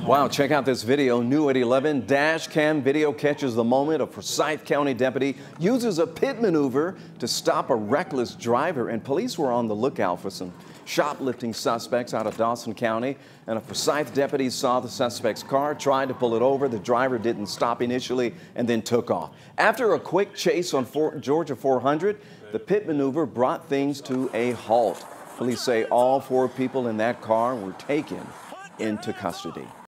Wow, check out this video. New at 11, Dashcam video catches the moment a Forsyth County deputy uses a pit maneuver to stop a reckless driver, and police were on the lookout for some shoplifting suspects out of Dawson County, and a Forsyth deputy saw the suspect's car, tried to pull it over. The driver didn't stop initially and then took off. After a quick chase on Georgia 400, the pit maneuver brought things to a halt. Police say all 4 people in that car were taken into custody.